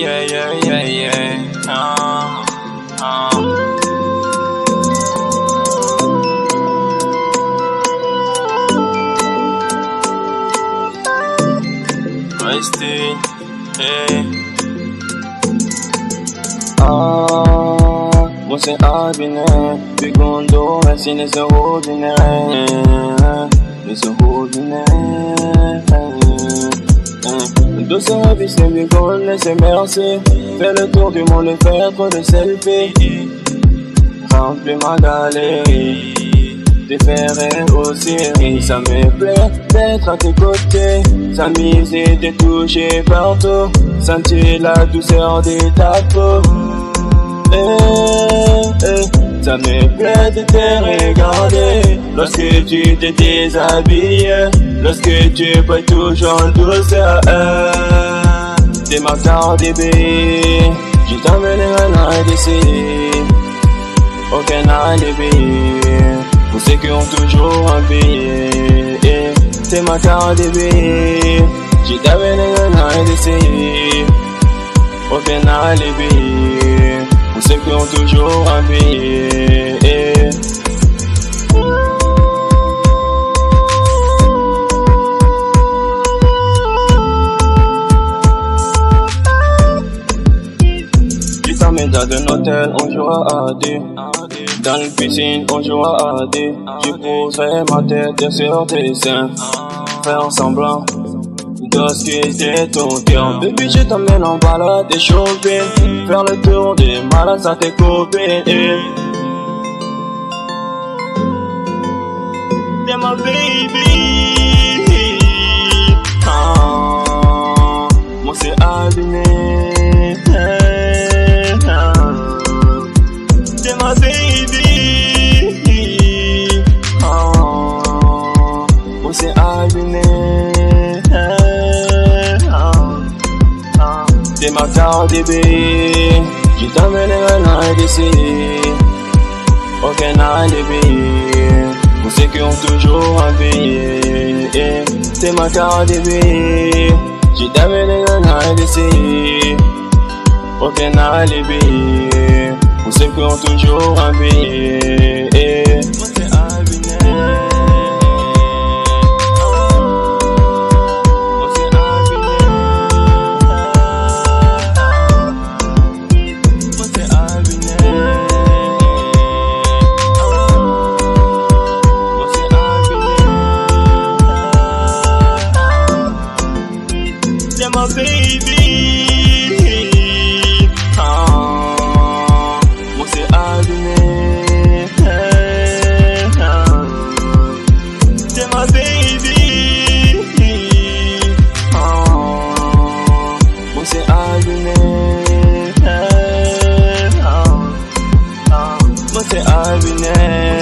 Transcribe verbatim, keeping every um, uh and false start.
yeah, yeah, yeah, yeah. Ah, ah. Restez, hey. Ah, moi c'est Abiné, Bigondo, merci les ordinaires, les ordinaires. Deux services, les bigones, laissez merci. Fais le tour du monde et faire trop de selfies. Remplis ma galerie. Des ferrets aux séries, ça me plaît d'être à tes côtés. S'amuser, te toucher partout. Sentir la douceur de ta peau. Eh, eh, ça me plaît de te regarder. Lorsque tu te déshabilles, lorsque tu peux toujours en douceur. T'es ma Cardi B, je t'emmènerai loin d'ici. Aucun alibi. Pour ceux qui ont toujours un billet, c'est ma Cardi B, j'ai t'amènerai loin d'ici. Aucun alibi. Pour ceux qui ont toujours un billet. Tu t'amènes dans un hôtel, on jouera à deux. Dans la piscine, on jouera à deux. Je poserai ma tête sur tes seins. Faire semblant d'ausculter ton cœur. Baby, je t'emmène en balade et shopping. Faire le tour des malades à tes copines. T'es ma baby. Ah, moi c'est Abiné. T'es ma baby. Oh, moi c'est Abiné. T'es ma Cardi B, je t'emmènerai loin d'ici. Aucun alibi. Pour ceux qui ont toujours un billet. T'es ma Cardi B, je t'emmènerai loin d'ici. Aucun alibi. Pour ceux qui ont toujours un billet. Moi c'est Abiné. Moi c'est Abiné. Moi c'est Abiné. Moi c'est Abiné. C'est ma baby. T'es ma baby. Oh, moi c'est Abiné. Moi c'est Abiné.